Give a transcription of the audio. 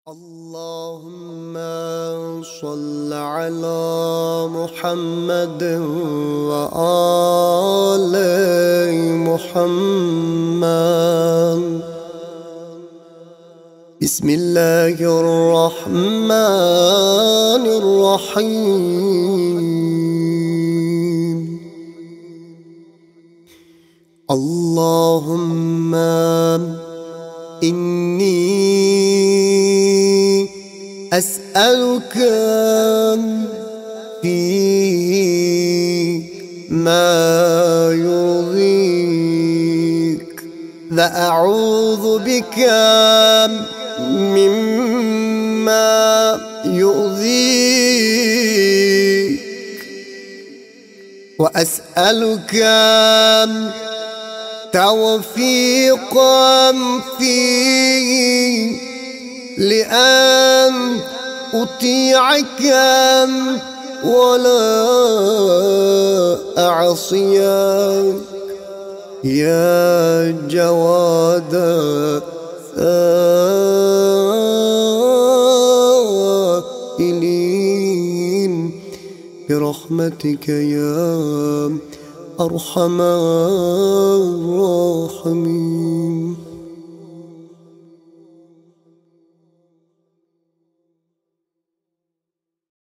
اللهم صل على محمد وآل محمد. بسم الله الرحمن الرحيم. اللهم إني أسألك في ما يرضيك وأعوذ بك مما يؤذيك، وأسألك توفيقا فيه لأن أطيعك ولا أعصيك يا جواد السائلين برحمتك يا أرحم الراحمين.